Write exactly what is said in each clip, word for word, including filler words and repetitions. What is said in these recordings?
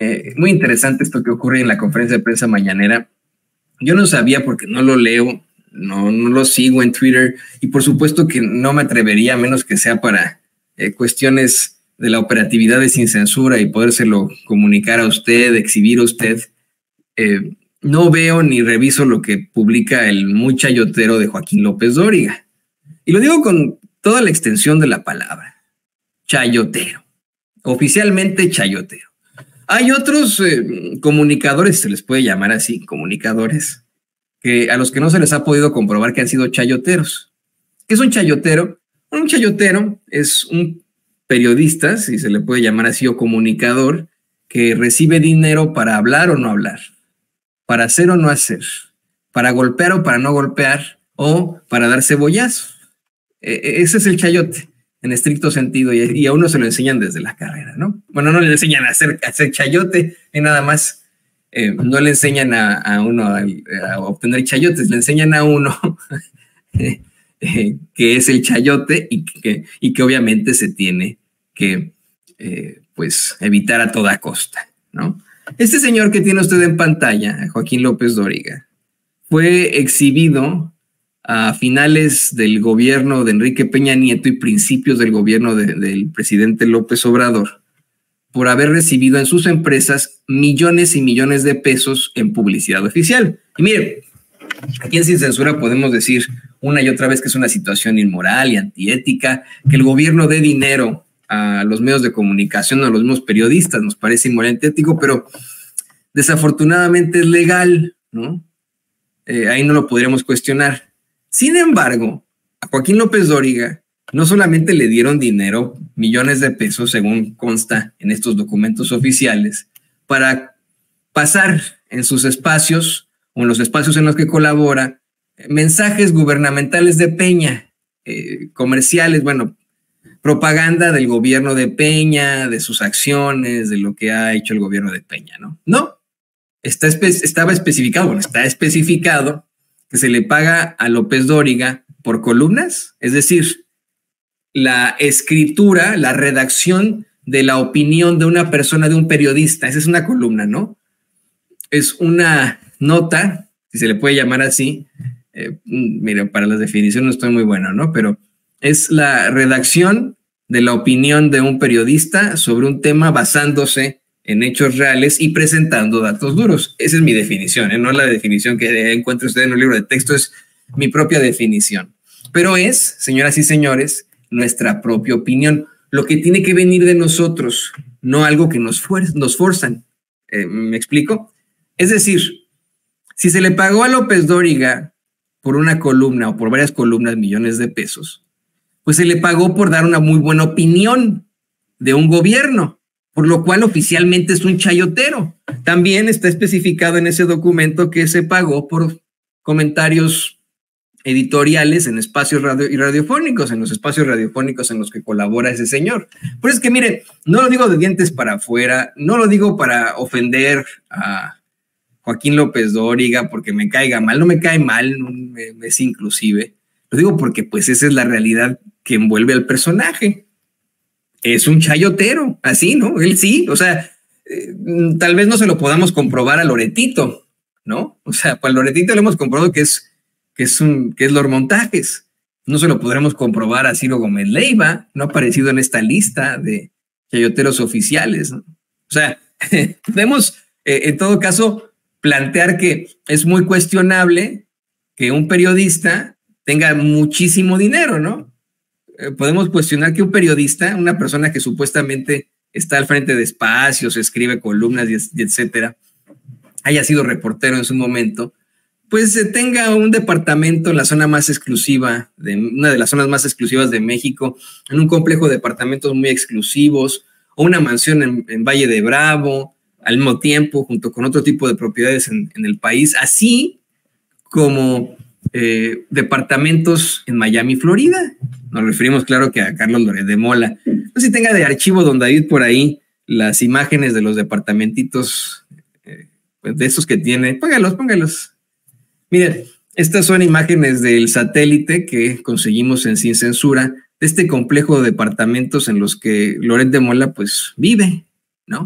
Eh, muy interesante esto que ocurre en la conferencia de prensa mañanera. Yo no sabía porque no lo leo, no, no lo sigo en Twitter y por supuesto que no me atrevería, a menos que sea para eh, cuestiones de la operatividad de Sin Censura y podérselo comunicar a usted, exhibir a usted. Eh, no veo ni reviso lo que publica el muy chayotero de Joaquín López Dóriga. Y lo digo con toda la extensión de la palabra. Chayotero. Oficialmente chayotero. Hay otros eh, comunicadores, se les puede llamar así, comunicadores, que a los que no se les ha podido comprobar que han sido chayoteros. ¿Qué es un chayotero? Un chayotero es un periodista, si se le puede llamar así, o comunicador, que recibe dinero para hablar o no hablar, para hacer o no hacer, para golpear o para no golpear, o para dar cebollazo. E ese es el chayote, en estricto sentido, y a uno se lo enseñan desde la carrera, ¿no? Bueno, no le enseñan a hacer, a hacer chayote, y nada más, eh, no le enseñan a, a uno a, a obtener chayotes, le enseñan a uno eh, eh, que es el chayote y que, y que obviamente se tiene que eh, pues evitar a toda costa, ¿no? Este señor que tiene usted en pantalla, Joaquín López Dóriga, fue exhibido a finales del gobierno de Enrique Peña Nieto y principios del gobierno de, del presidente López Obrador por haber recibido en sus empresas millones y millones de pesos en publicidad oficial. Y mire, aquí en Sin Censura podemos decir una y otra vez que es una situación inmoral y antiética, que el gobierno dé dinero a los medios de comunicación, a los mismos periodistas, nos parece inmoral y antiético, pero desafortunadamente es legal, ¿no? Eh, ahí no lo podríamos cuestionar. Sin embargo, a Joaquín López Dóriga no solamente le dieron dinero, millones de pesos, según consta en estos documentos oficiales, para pasar en sus espacios o en los espacios en los que colabora mensajes gubernamentales de Peña, eh, comerciales, bueno, propaganda del gobierno de Peña, de sus acciones, de lo que ha hecho el gobierno de Peña, ¿no? No, está espe estaba especificado, bueno, está especificado que se le paga a López Dóriga por columnas, es decir, la escritura, la redacción de la opinión de una persona, de un periodista. Esa es una columna, ¿no? Es una nota, si se le puede llamar así. Eh, mira, para las definiciones no estoy muy bueno, ¿no? Pero es la redacción de la opinión de un periodista sobre un tema basándose en hechos reales y presentando datos duros. Esa es mi definición, ¿eh? No es la definición que encuentre usted en un libro de texto, es mi propia definición. Pero es, señoras y señores, nuestra propia opinión, lo que tiene que venir de nosotros, no algo que nos, fuer nos forzan. Eh, ¿Me explico? Es decir, si se le pagó a López Dóriga por una columna o por varias columnas millones de pesos, pues se le pagó por dar una muy buena opinión de un gobierno, por lo cual oficialmente es un chayotero. También está especificado en ese documento que se pagó por comentarios editoriales en espacios radio y radiofónicos, en los espacios radiofónicos en los que colabora ese señor. Pues es que mire, no lo digo de dientes para afuera, no lo digo para ofender a Joaquín López Dóriga porque me caiga mal, no me cae mal, no me, me es inclusive, lo digo porque pues esa es la realidad que envuelve al personaje. Es un chayotero, así, ¿no? Él sí, o sea, eh, tal vez no se lo podamos comprobar a Loretito, ¿no? O sea, para Loretito le hemos comprobado que es, que es un, que es Lord Montajes. No se lo podremos comprobar a Ciro Gómez Leiva, no ha aparecido en esta lista de chayoteros oficiales, ¿no? O sea, podemos, eh, en todo caso, plantear que es muy cuestionable que un periodista tenga muchísimo dinero, ¿no? Podemos cuestionar que un periodista, una persona que supuestamente está al frente de espacios, escribe columnas y etcétera, haya sido reportero en su momento, pues tenga un departamento en la zona más exclusiva, de una de las zonas más exclusivas de México, en un complejo de departamentos muy exclusivos, o una mansión en, en Valle de Bravo, al mismo tiempo, junto con otro tipo de propiedades en, en el país, así como eh, departamentos en Miami, Florida. Nos referimos, claro, que a Carlos Loret de Mola. No sé si tenga de archivo don David por ahí las imágenes de los departamentitos eh, de esos que tiene. Póngalos, póngalos. Miren, estas son imágenes del satélite que conseguimos en Sin Censura, de este complejo de departamentos en los que Loret de Mola pues vive, ¿no?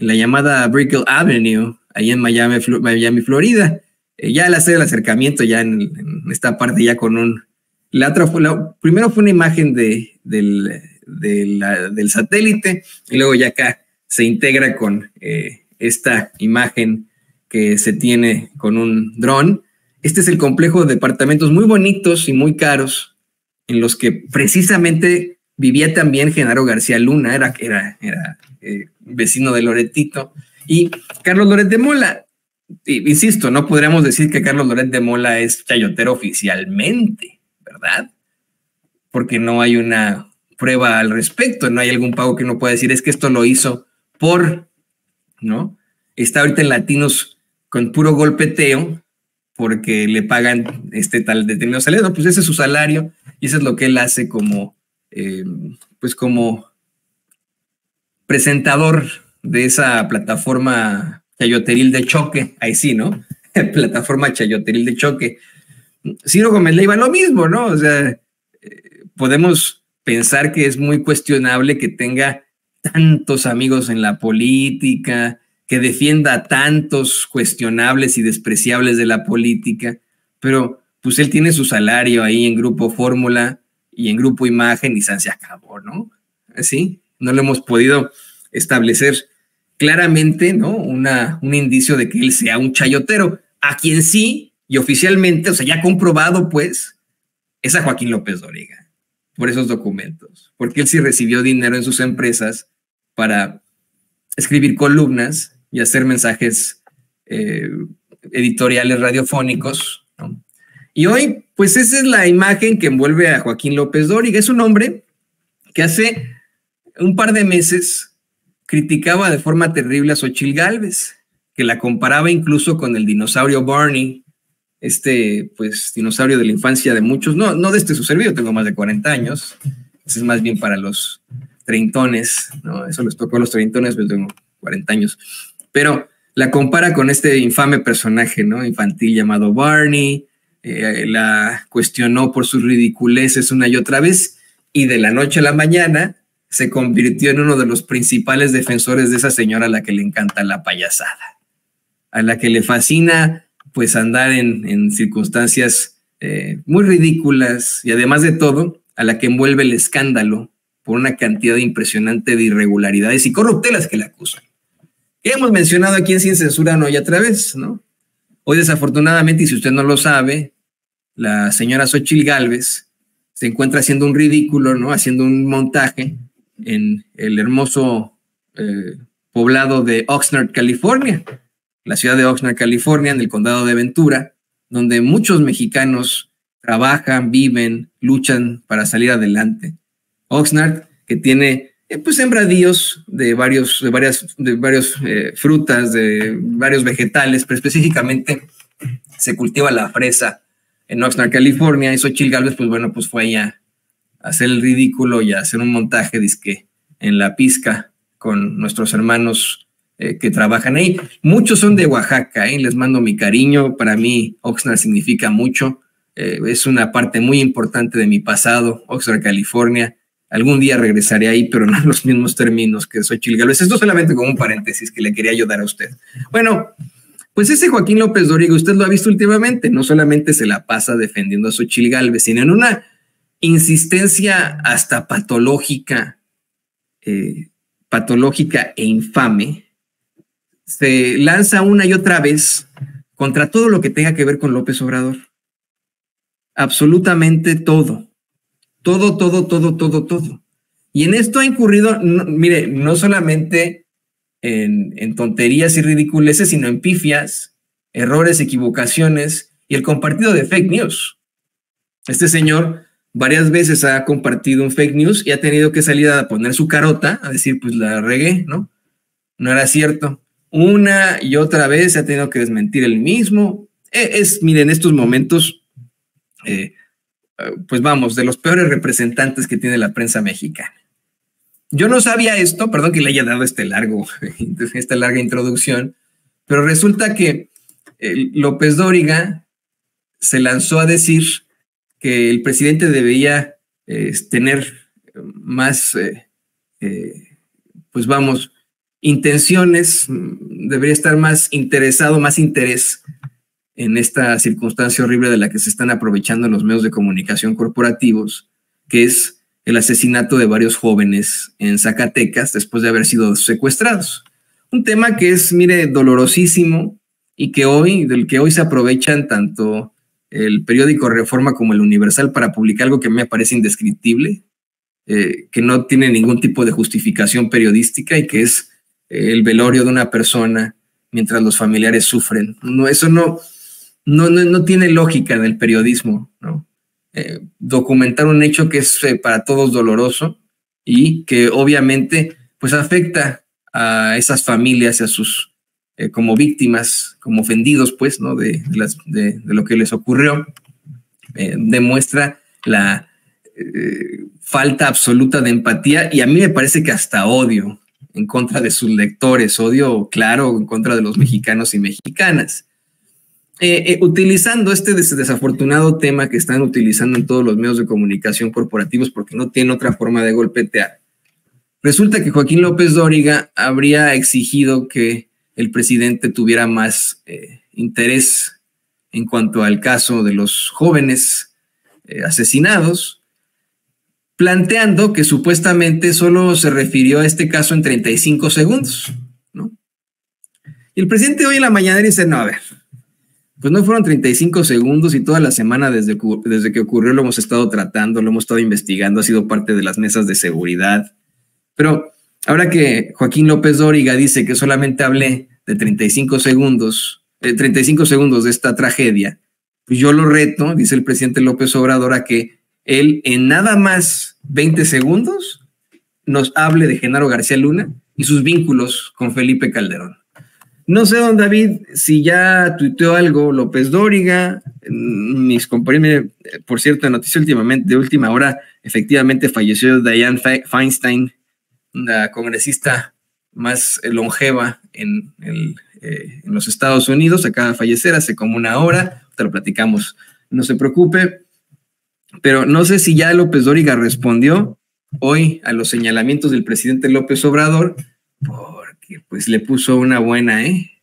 en la llamada Brickell Avenue, ahí en Miami, Miami Florida. Eh, ya al hacer el acercamiento, ya en, en esta parte, ya con un... La otra fue, la, primero fue una imagen de, del, de la, del satélite, y luego ya acá se integra con eh, esta imagen que se tiene con un dron. Este es el complejo de departamentos muy bonitos y muy caros, en los que precisamente vivía también Genaro García Luna, era, era, era eh, vecino de Loretito, y Carlos Loret de Mola. Insisto, no podríamos decir que Carlos Loret de Mola es chayotero oficialmente, ¿verdad? Porque no hay una prueba al respecto, no hay algún pago que uno pueda decir, es que esto lo hizo por, ¿no? Está ahorita en Latinos con puro golpeteo, porque le pagan este tal determinado salario, no, pues ese es su salario, y eso es lo que él hace como, eh, pues como presentador de esa plataforma chayoteril de choque, ahí sí, ¿no? Plataforma chayoteril de choque. Ciro Gómez Leiva lo mismo, ¿no? O sea, eh, podemos pensar que es muy cuestionable que tenga tantos amigos en la política, que defienda tantos cuestionables y despreciables de la política, pero pues él tiene su salario ahí en Grupo Fórmula y en Grupo Imagen y se acabó, ¿no? Así, no lo hemos podido establecer claramente, ¿no? Una, un indicio de que él sea un chayotero, a quien sí, y oficialmente, o sea, ya comprobado, pues, es a Joaquín López Dóriga, por esos documentos, porque él sí recibió dinero en sus empresas para escribir columnas y hacer mensajes eh, editoriales radiofónicos, ¿no? Y hoy, pues esa es la imagen que envuelve a Joaquín López Dóriga. Es un hombre que hace un par de meses criticaba de forma terrible a Xochitl Gálvez, que la comparaba incluso con el dinosaurio Barney, este, pues, dinosaurio de la infancia de muchos, no, no de este su servidor, tengo más de cuarenta años, ese es más bien para los treintones, ¿no? Eso les tocó a los treintones, pues tengo cuarenta años, pero la compara con este infame personaje, ¿no? Infantil llamado Barney, eh, la cuestionó por sus ridiculeces una y otra vez, y de la noche a la mañana se convirtió en uno de los principales defensores de esa señora a la que le encanta la payasada, a la que le fascina pues andar en, en circunstancias eh, muy ridículas, y además de todo, a la que envuelve el escándalo por una cantidad impresionante de irregularidades y corruptelas que le acusan. Que hemos mencionado aquí en Sin Censura no y a través, ¿no? Hoy desafortunadamente, y si usted no lo sabe, la señora Xochitl Gálvez se encuentra haciendo un ridículo, ¿no? Haciendo un montaje en el hermoso eh, poblado de Oxnard, California, la ciudad de Oxnard, California, en el condado de Ventura, donde muchos mexicanos trabajan, viven, luchan para salir adelante. Oxnard, que tiene eh, pues sembradíos de varios, de varias, de varios eh, frutas, de varios vegetales, pero específicamente se cultiva la fresa en Oxnard, California, y Xochitl Gálvez, pues bueno, pues fue ahí a hacer el ridículo y a hacer un montaje, dizque, en la pizca con nuestros hermanos eh, que trabajan ahí. Muchos son de Oaxaca, ¿eh? Les mando mi cariño. Para mí Oxnard significa mucho. Eh, es una parte muy importante de mi pasado, Oxnard, California. Algún día regresaré ahí, pero no en los mismos términos que Xochitl Gálvez. Esto solamente como un paréntesis que le quería ayudar a usted. Bueno, pues ese Joaquín López Dóriga, usted lo ha visto últimamente, no solamente se la pasa defendiendo a Xochitl Gálvez, sino en una insistencia hasta patológica, eh, patológica e infame, se lanza una y otra vez contra todo lo que tenga que ver con López Obrador. Absolutamente todo. Todo, todo, todo, todo, todo. Y en esto ha incurrido, no, mire, no solamente en, en tonterías y ridiculeces, sino en pifias, errores, equivocaciones y el compartido de fake news. Este señor varias veces ha compartido un fake news y ha tenido que salir a poner su carota, a decir, pues la regué, ¿no? No era cierto. Una y otra vez se ha tenido que desmentir el mismo. Es, miren, en estos momentos, eh, pues vamos, de los peores representantes que tiene la prensa mexicana. Yo no sabía esto, perdón que le haya dado este largo, esta larga introducción, pero resulta que eh, López Dóriga se lanzó a decir que el presidente debería eh, tener más, eh, eh, pues vamos, intenciones, debería estar más interesado, más interés en esta circunstancia horrible de la que se están aprovechando los medios de comunicación corporativos, que es el asesinato de varios jóvenes en Zacatecas después de haber sido secuestrados. Un tema que es, mire, dolorosísimo y que hoy, del que hoy se aprovechan tanto el periódico Reforma como el Universal para publicar algo que a mí me parece indescriptible, eh, que no tiene ningún tipo de justificación periodística y que es eh, el velorio de una persona mientras los familiares sufren. No, eso no, no, no, no tiene lógica en el periodismo, ¿no? Eh, documentar un hecho que es eh, para todos doloroso y que obviamente pues afecta a esas familias y a sus eh, como víctimas, como ofendidos pues, ¿no? de, de, las, de, de lo que les ocurrió, eh, demuestra la eh, falta absoluta de empatía y a mí me parece que hasta odio en contra de sus lectores, odio claro en contra de los mexicanos y mexicanas. Eh, eh, utilizando este des desafortunado tema que están utilizando en todos los medios de comunicación corporativos porque no tiene otra forma de golpetear. Resulta que Joaquín López Dóriga habría exigido que el presidente tuviera más eh, interés en cuanto al caso de los jóvenes eh, asesinados, planteando que supuestamente solo se refirió a este caso en treinta y cinco segundos, ¿no? Y el presidente hoy en la mañanera dice, no, a ver, pues no fueron treinta y cinco segundos y toda la semana desde, desde que ocurrió lo hemos estado tratando, lo hemos estado investigando, ha sido parte de las mesas de seguridad. Pero ahora que Joaquín López Dóriga dice que solamente hablé de treinta y cinco segundos, eh, treinta y cinco segundos de esta tragedia, pues yo lo reto, dice el presidente López Obrador, a que él en nada más veinte segundos nos hable de Genaro García Luna y sus vínculos con Felipe Calderón. No sé, don David, si ya tuiteó algo López Dóriga, mis compañeros, por cierto, noticia últimamente, de última hora, efectivamente falleció Dianne Feinstein, la congresista más longeva en, el, eh, en los Estados Unidos, acaba de fallecer hace como una hora, te lo platicamos, no se preocupe, pero no sé si ya López Dóriga respondió hoy a los señalamientos del presidente López Obrador, porque pues le puso una buena, ¿eh?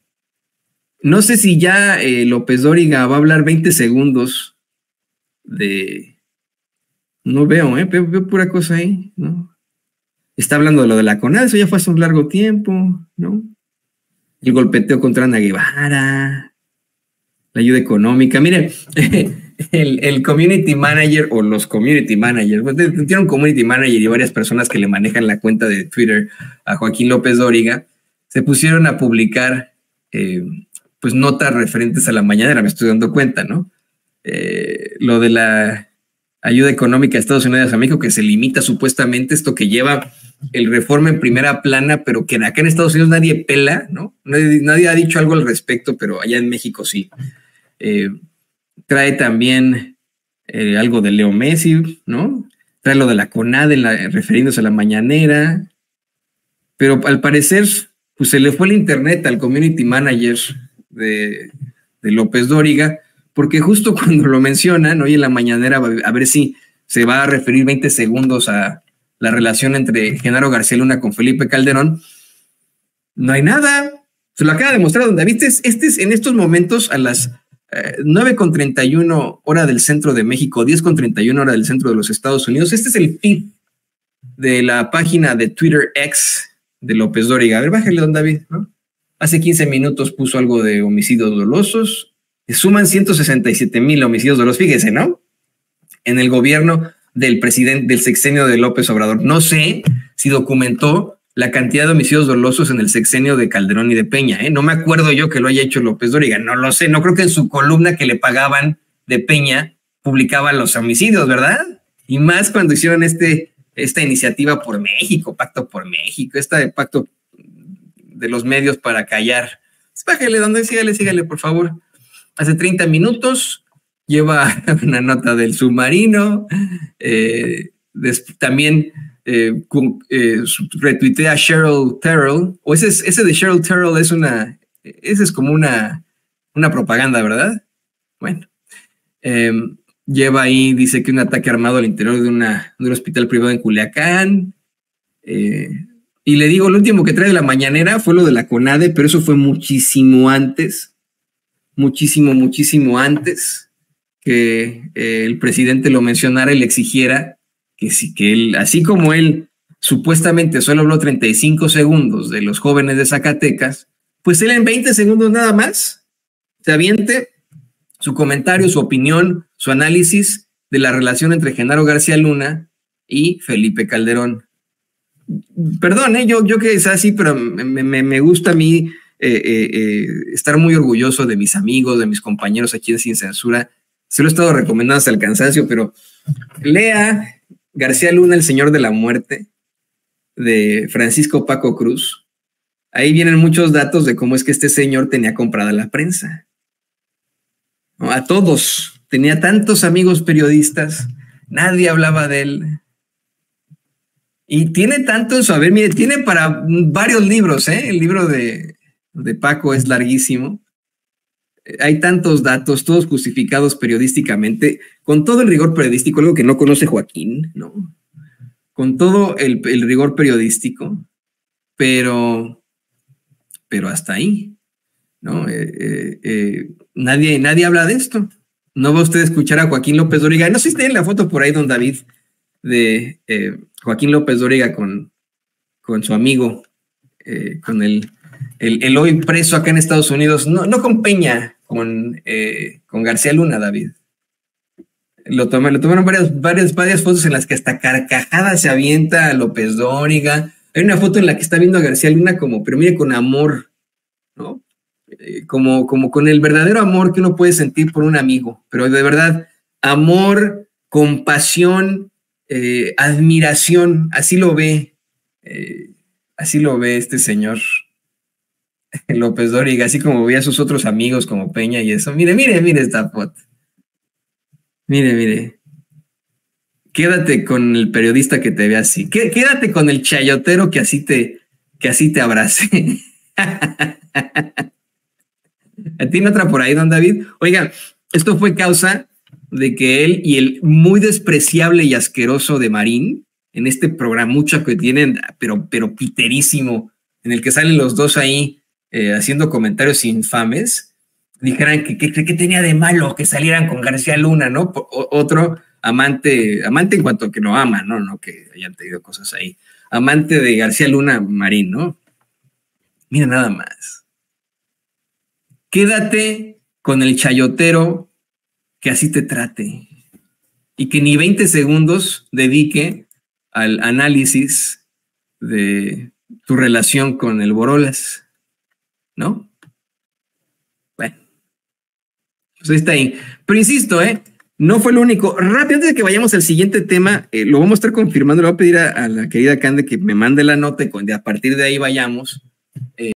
No sé si ya eh, López Dóriga va a hablar veinte segundos de... No veo, ¿eh? Veo, veo pura cosa ahí, ¿no? Está hablando de lo de la CONADE, eso ya fue hace un largo tiempo, ¿no? El golpeteo contra Ana Guevara, la ayuda económica. Miren, el, el community manager o los community managers, pues, tiene un community manager y varias personas que le manejan la cuenta de Twitter a Joaquín López Dóriga, se pusieron a publicar eh, pues notas referentes a la mañanera, me estoy dando cuenta, ¿no? Eh, lo de la ayuda económica de Estados Unidos a México, que se limita supuestamente esto que lleva el Reforma en primera plana, pero que acá en Estados Unidos nadie pela, ¿no? Nadie, nadie ha dicho algo al respecto, pero allá en México sí. Eh, trae también eh, algo de Leo Messi, ¿no? Trae lo de la CONADE en la, refiriéndose a la mañanera, pero al parecer pues se le fue el internet al community manager de, de López Dóriga, porque justo cuando lo mencionan hoy en la mañanera, a ver si se va a referir veinte segundos a la relación entre Genaro García Luna con Felipe Calderón, no hay nada. Se lo acaba de mostrar don David. Este es, este es en estos momentos a las eh, nueve con treinta y uno hora del centro de México, diez con treinta y uno hora del centro de los Estados Unidos. Este es el feed de la página de Twitter X de López Dóriga. A ver, bájale, don David, ¿no? Hace quince minutos puso algo de homicidios dolosos. Suman ciento sesenta y siete mil homicidios dolosos. Fíjese, ¿no? En el gobierno del presidente, del sexenio de López Obrador. No sé si documentó la cantidad de homicidios dolosos en el sexenio de Calderón y de Peña, ¿eh? No me acuerdo yo que lo haya hecho López Dóriga, no lo sé, no creo que en su columna que le pagaban de Peña publicaba los homicidios, ¿verdad? Y más cuando hicieron este, esta iniciativa por México, Pacto por México, esta de pacto de los medios para callar. Bájale, donde sígale, sígale, por favor. Hace treinta minutos lleva una nota del submarino, eh, des, también eh, con, eh, retuitea a Cheryl Terrell, o ese, es, ese de Cheryl Terrell es una, ese es como una, una propaganda, ¿verdad? Bueno, eh, lleva ahí, dice que un ataque armado al interior de, una, de un hospital privado en Culiacán, eh, Y le digo, lo último que trae de la mañanera fue lo de la CONADE, pero eso fue muchísimo antes, muchísimo, muchísimo antes que eh, el presidente lo mencionara y le exigiera que, sí, que él, así como él supuestamente solo habló treinta y cinco segundos de los jóvenes de Zacatecas, pues él en veinte segundos nada más se aviente su comentario, su opinión, su análisis de la relación entre Genaro García Luna y Felipe Calderón. Perdón, ¿eh? yo, yo que es así, pero me, me, me gusta a mí eh, eh, eh, estar muy orgulloso de mis amigos, de mis compañeros aquí en Sin Censura. Se lo he estado recomendando hasta el cansancio, pero lea García Luna, el Señor de la Muerte, de Francisco Paco Cruz. Ahí vienen muchos datos de cómo es que este señor tenía comprada la prensa. ¿No? A todos. Tenía tantos amigos periodistas, nadie hablaba de él. Y tiene tanto en su haber, mire, tiene para varios libros, ¿eh? El libro de, de Paco es larguísimo. Hay tantos datos, todos justificados periodísticamente, con todo el rigor periodístico, algo que no conoce Joaquín, ¿no? Con todo el, el rigor periodístico, pero, pero hasta ahí, ¿no? Eh, eh, eh, nadie, nadie habla de esto. No va usted a escuchar a Joaquín López Dóriga. No sé si tienen la foto por ahí, don David, de eh, Joaquín López Dóriga con, con su amigo, eh, con el, el, el hoy preso acá en Estados Unidos, no, no con Peña, con, eh, con García Luna, David. Lo tomaron, lo tomaron varias, varias, varias fotos en las que hasta carcajada se avienta a López Dóriga. Hay una foto en la que está viendo a García Luna como, pero mire, con amor, ¿no? Eh, como, como con el verdadero amor que uno puede sentir por un amigo, pero de verdad, amor, compasión, eh, admiración, así lo ve, eh, así lo ve este señor López Dóriga, así como ve a sus otros amigos como Peña y eso. Mire, mire, mire esta foto. Mire, mire. Quédate con el periodista que te ve así. Quédate con el chayotero que así te, que así te abrace. ¿Tiene otra por ahí, don David? Oiga, esto fue causa de que él y el muy despreciable y asqueroso de Marín, en este programucho que tienen, pero, pero piterísimo, en el que salen los dos ahí eh, haciendo comentarios infames, dijeran que qué tenía de malo que salieran con García Luna, ¿no? O, otro amante, amante en cuanto que lo ama, ¿no? No que hayan tenido cosas ahí. Amante de García Luna, Marín, ¿no? Mira nada más. Quédate con el chayotero que así te trate y que ni veinte segundos dedique al análisis de tu relación con el Borolas, ¿no? Bueno, pues ahí está ahí. Pero insisto, ¿eh? No fue lo único. Rápido, antes de que vayamos al siguiente tema, eh, lo vamos a estar confirmando, le voy a pedir a, a la querida Cande que me mande la nota y a partir de ahí vayamos. Eh,